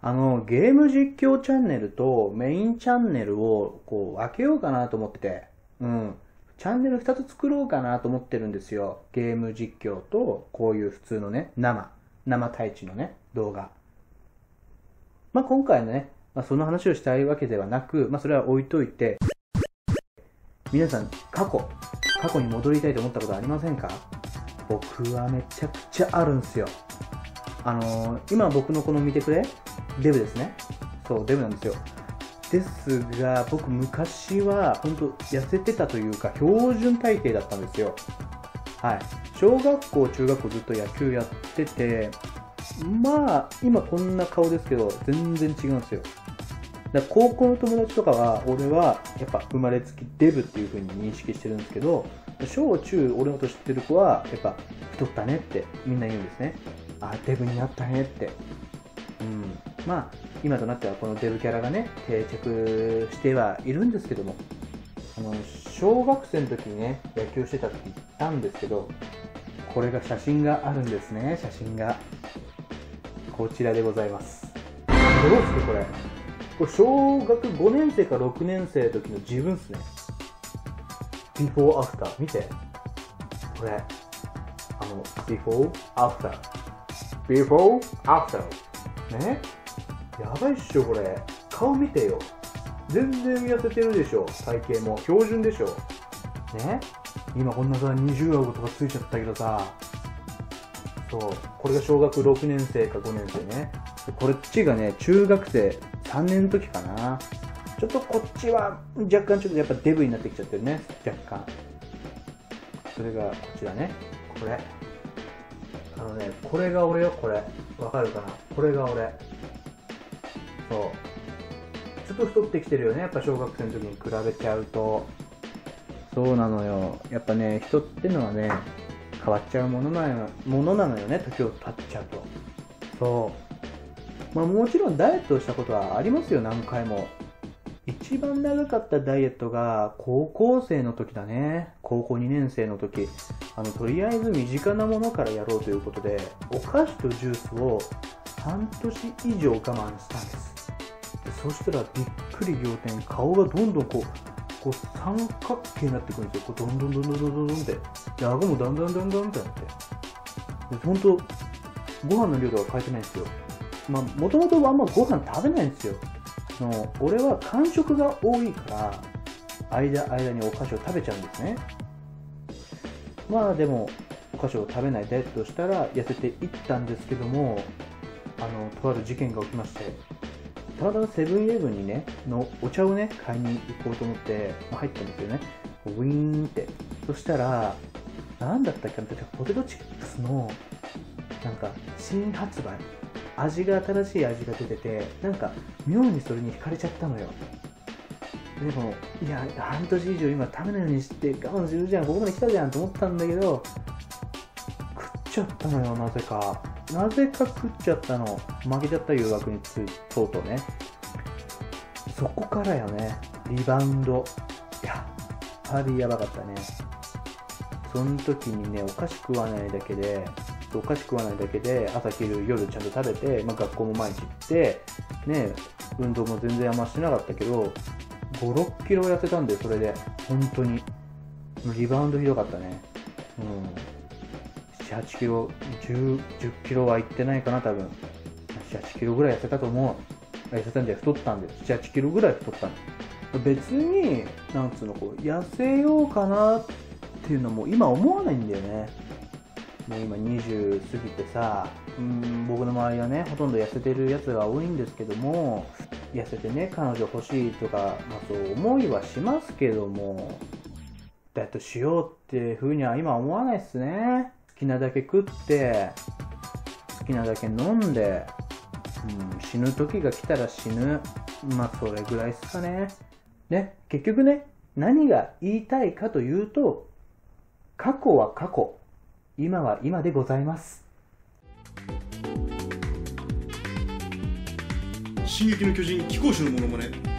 ゲーム実況チャンネルとメインチャンネルをこう分けようかなと思ってて、チャンネル2つ作ろうかなと思ってるんですよ。ゲーム実況とこういう普通のね、生対地のね、動画。今回ね、その話をしたいわけではなく、それは置いといて、皆さん過去に戻りたいと思ったことありませんか？僕はめちゃくちゃあるんですよ。今僕のこの見てくれデブですね。そう、デブなんですよ。ですが、僕昔は本当痩せてたというか、標準体型だったんですよ。はい。小学校、中学校ずっと野球やってて、今こんな顔ですけど、全然違うんですよ。だから高校の友達とかは、俺はやっぱ生まれつきデブっていう風に認識してるんですけど、小中俺のこと知ってる子は、やっぱ太ったねってみんな言うんですね。デブになったねって。今となってはこのデブキャラがね、定着してはいるんですけども、小学生の時にね、野球してた時言ったんですけど、これが写真があるんですね、写真が。こちらでございます。どうすかこれ。これ小学5年生か6年生の時の自分っすね。ビフォーアフター見て。これ。ビフォーアフター。ビフォーアフター。ね。やばいっしょ、これ。顔見てよ。全然痩せてるでしょ。体型も。標準でしょ。ね。今こんなさ、20顎とかついちゃったけどさ。そう。これが小学6年生か5年生ね。こっちがね、中学生3年の時かな。ちょっとこっちは若干ちょっとやっぱデブになってきちゃってるね。若干。それがこちらね。これ。これが俺よ、これ。わかるかな？これが俺。そう。ちょっと太ってきてるよね。やっぱ小学生の時に比べちゃうと。そうなのよ。やっぱね、人ってのはね、変わっちゃうものなのよね。時を経っちゃうと。そう。もちろんダイエットをしたことはありますよ、何回も。一番長かったダイエットが高校生の時だね。高校2年生の時。とりあえず身近なものからやろうということで、お菓子とジュースを半年以上我慢したんです。そしたらびっくり仰天、顔がどんどんこう三角形になってくるんですよ。どんどんって。で、顎もだんだんってなって。で、本当ご飯の量とか変えてないんですよ。もともとあんまご飯食べないんですよ。俺は間食が多いから、間にお菓子を食べちゃうんですね。でも、お菓子を食べないダイエットをしたら痩せていったんですけども、とある事件が起きまして、たまたまセブンイレブンにね、お茶をね、買いに行こうと思って、入ったんですよね。ウィーンって。そしたら、なんだったっけな、ポテトチップスの、新発売。新しい味が出てて、妙にそれに惹かれちゃったのよ。でも、いや、半年以上今食べないようにして我慢するじゃん、ここまで来たじゃんと思ったんだけど、食っちゃったのよ、なぜか食っちゃったの。負けちゃった誘惑にとうとうね。そこからよね、リバウンド。やっぱりやばかったね。その時にね、お菓子食わないだけで、朝昼夜ちゃんと食べて、学校も毎日行って、ね、運動も全然あんましてなかったけど、5、6キロ痩せたんで、それで。本当に。リバウンドひどかったね。7、8キロ、10キロはいってないかな、多分。7、8キロぐらい痩せたと思う。痩せたんじゃ太ったんで、7、8キロぐらい太ったの。別に、痩せようかなっていうのも今思わないんだよね。もう今20過ぎてさ、僕の周りはね、ほとんど痩せてるやつが多いんですけども、痩せてね、彼女欲しいとか、そう思いはしますけども、ダイエットしようって風には今思わないっすね。好きなだけ食って、好きなだけ飲んで、死ぬ時が来たら死ぬ。それぐらいっすかね。ね、結局ね、何が言いたいかというと、過去は過去。今は今でございます。 進撃の巨人貴公子のモノマネ